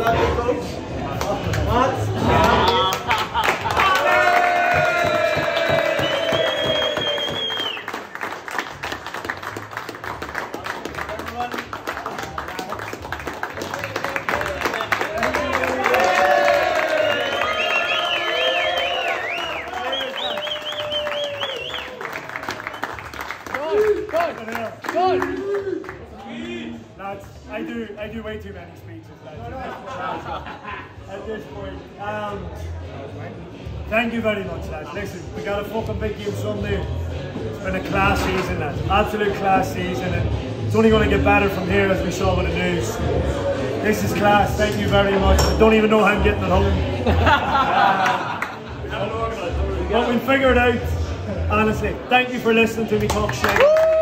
Lads, I do way too many speeches, lads. At this point. Thank you very much, lads. Listen, we got a fucking big game Sunday. It's been a class season, lads. Absolute class season, and it's only going to get better from here, as we saw with the news. This is class. Thank you very much. I don't even know how I'm getting it home. But we'll figure it out. Honestly, thank you for listening to me talk shit.